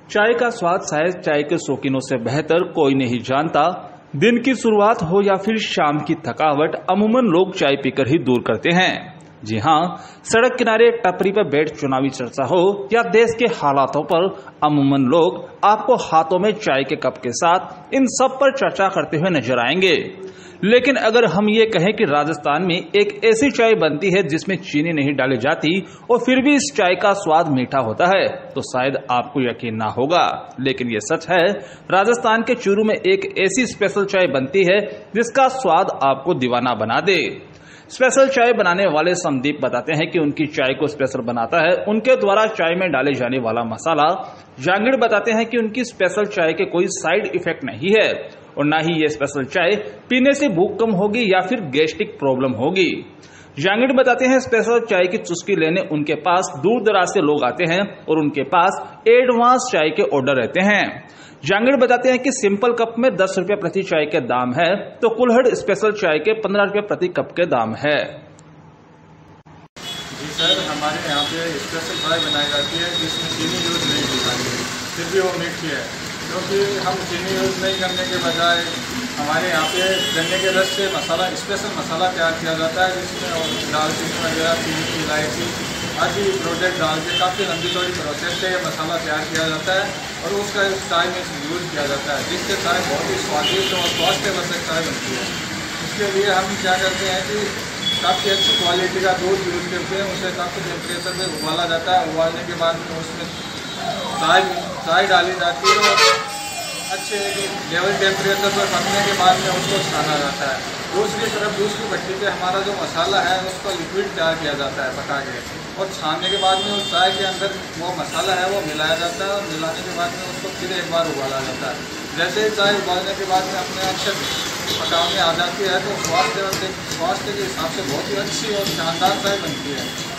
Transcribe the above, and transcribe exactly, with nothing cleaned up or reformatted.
चाय का स्वाद शायद चाय के शौकीनों से बेहतर कोई नहीं जानता। दिन की शुरुआत हो या फिर शाम की थकावट, अमूमन लोग चाय पीकर ही दूर करते हैं। जी हाँ, सड़क किनारे टपरी पर बैठ चुनावी चर्चा हो या देश के हालातों पर, अमूमन लोग आपको हाथों में चाय के कप के साथ इन सब पर चर्चा करते हुए नजर आएंगे। लेकिन अगर हम ये कहें कि राजस्थान में एक ऐसी चाय बनती है जिसमें चीनी नहीं डाली जाती और फिर भी इस चाय का स्वाद मीठा होता है, तो शायद आपको यकीन ना होगा, लेकिन ये सच है। राजस्थान के चूरू में एक ऐसी स्पेशल चाय बनती है जिसका स्वाद आपको दीवाना बना दे। स्पेशल चाय बनाने वाले संदीप बताते हैं कि उनकी चाय को स्पेशल बनाता है उनके द्वारा चाय में डाले जाने वाला मसाला। जांगीड़ बताते हैं कि उनकी स्पेशल चाय के कोई साइड इफेक्ट नहीं है और ना ही ये स्पेशल चाय पीने से भूख कम होगी या फिर गैस्ट्रिक प्रॉब्लम होगी। जांगीड़ बताते हैं स्पेशल चाय की चुस्की लेने उनके पास दूर दराज से लोग आते हैं और उनके पास एडवांस चाय के ऑर्डर रहते हैं। जांगीड़ बताते हैं कि सिंपल कप में दस रुपए प्रति चाय के दाम है, तो कुल्हड़ स्पेशल चाय के पंद्रह रुपए प्रति कप के दाम है। जी सर, हमारे यहाँ पे स्पेशल चाय बनाई जाती है जिसमें चीनी यूज नहीं की जाती है, फिर भी वो मीठी है, क्योंकि हम चीनी यूज नहीं करने के बजाय हमारे यहाँ पे गन्ने के रस से मसाला स्पेशल मसाला तैयार किया जाता है, जिसमें दालचीनी वगैरह, चीनी, इलायची आदि प्रोडक्ट डाल के काफ़ी लंबी चौड़ी प्रोसेस से ये मसाला तैयार किया जाता है और उसका चाय में यूज किया जाता है, जिससे चाय बहुत ही स्वादिष्ट और स्वास्थ्यवर्धक चाय बनती है। इसके लिए हम क्या करते हैं कि काफ़ी अच्छी क्वालिटी का दूध यूज करते हैं, उसे काफ़ी टेम्परेचर में उबाला जाता है। उबालने के बाद में उसमें चाय चाय डाली जाती है और अच्छे लेवल टेम्परेचर पर पकने के बाद में उसको छाना जाता है। दूसरी तरफ दूसरी भट्टी पे हमारा जो मसाला है उसका लिक्विड तैयार किया जाता है पका के, और छानने के बाद में उस चाय के अंदर वो मसाला है वो मिलाया जाता है और मिलाने के बाद में उसको फिर एक बार उबाला जाता है। जैसे ही चाय उबालने के बाद में अपने आप से पकाने आ जाती है तो स्वास्थ्य स्वास्थ्य के हिसाब से बहुत ही अच्छी और शानदार चाय बनती है।